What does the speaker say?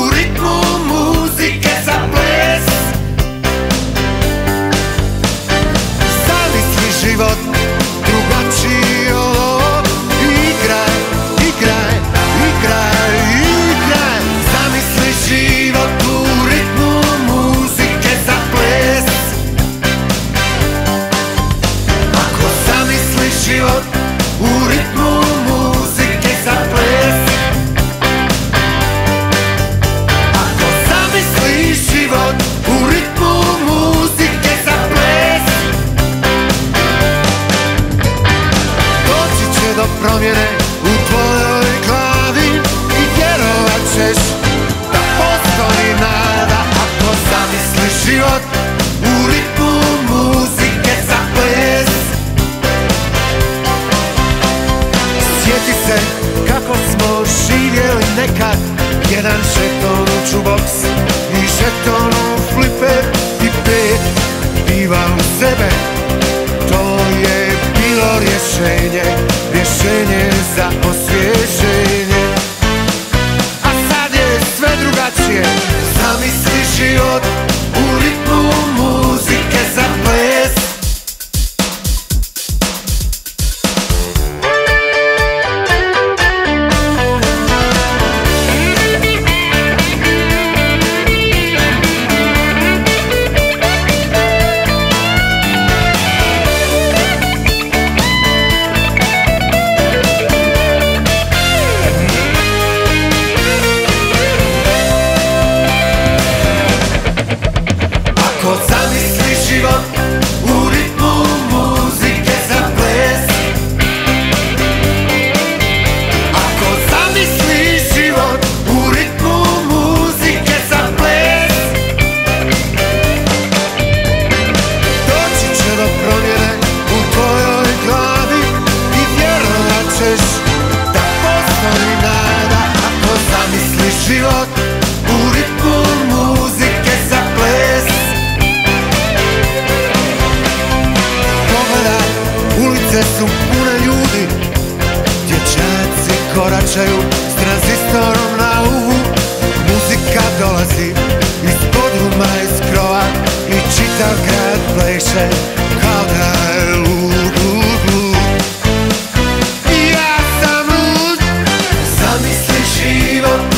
ritmu muzike za ples. Zamisli život drugačiji od ovog. Igraj, igraj, igraj, igraj. Zamisli život u ritmu muzike za ples. Ako zamisliš život u ritmu muzike za ples. Ako zamisliš život u ritmu muzike za ples. Doći će do promjene u tvojoj glavi i vjerovat ćeš da postoji nada. Ako zamisliš život u ritmu muzike za ples. Sjeti se kako smo živjeli nekad. Jedan žeton u jukebox i žeton u fliper i 5 piva u sebe. To je bilo rješenje, rješenje za osvježenje. A sad je sve drugačije. Zamisli život u ritmu muzike za ples. Ako zamisliš život u ritmu muzike za ples. Ako zamisliš život u ritmu muzike za ples. Doći će do promjene u tvojoj glavi i vjerovat ćeš da postoji nada. Ako zamisliš život u ritmu muzike za ples. Ulice su pune ljudi, dječaci koračaju s tranzistorom na uvu. Muzika dolazi iz podruma, iz krova i čitav grad pleše kao da je lud, lud, lud. Ja sam lud. Zamisli život